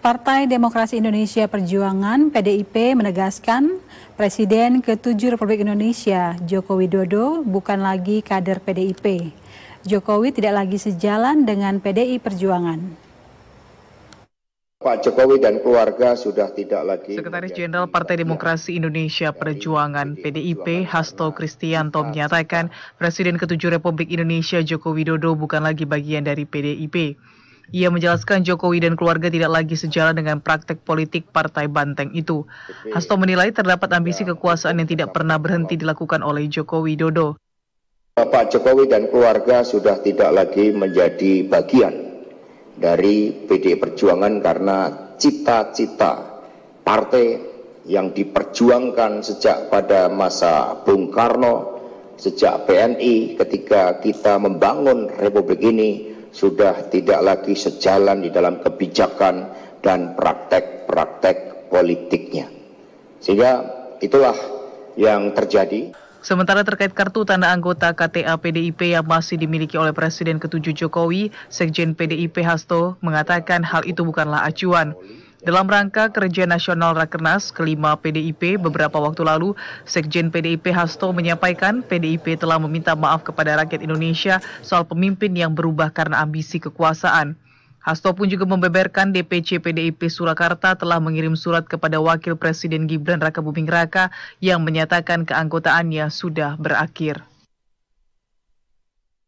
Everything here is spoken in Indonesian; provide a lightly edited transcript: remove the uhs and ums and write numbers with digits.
Partai Demokrasi Indonesia Perjuangan (PDIP) menegaskan Presiden ke-7 Republik Indonesia Joko Widodo bukan lagi kader PDIP. Jokowi tidak lagi sejalan dengan PDI Perjuangan. Pak Jokowi dan keluarga sudah tidak lagi. Sekretaris Jenderal Partai Demokrasi Indonesia Perjuangan (PDIP) Hasto Kristianto menyatakan Presiden ke-7 Republik Indonesia Joko Widodo bukan lagi bagian dari PDIP. Ia menjelaskan Jokowi dan keluarga tidak lagi sejalan dengan praktek politik Partai Banteng itu. Hasto menilai terdapat ambisi kekuasaan yang tidak pernah berhenti dilakukan oleh Joko Widodo. Pak Jokowi dan keluarga sudah tidak lagi menjadi bagian dari PDI Perjuangan karena cita-cita partai yang diperjuangkan sejak pada masa Bung Karno, sejak PNI ketika kita membangun Republik ini sudah tidak lagi sejalan di dalam kebijakan dan praktek-praktek politiknya. Sehingga itulah yang terjadi. Sementara terkait kartu tanda anggota KTA PDIP yang masih dimiliki oleh Presiden ke-7 Jokowi, Sekjen PDIP Hasto mengatakan hal itu bukanlah acuan. Dalam rangka kerja nasional Rakernas kelima PDIP beberapa waktu lalu, Sekjen PDIP Hasto menyampaikan PDIP telah meminta maaf kepada rakyat Indonesia soal pemimpin yang berubah karena ambisi kekuasaan. Hasto pun juga membeberkan DPC PDIP Surakarta telah mengirim surat kepada Wakil Presiden Gibran Rakabuming Raka yang menyatakan keanggotaannya sudah berakhir.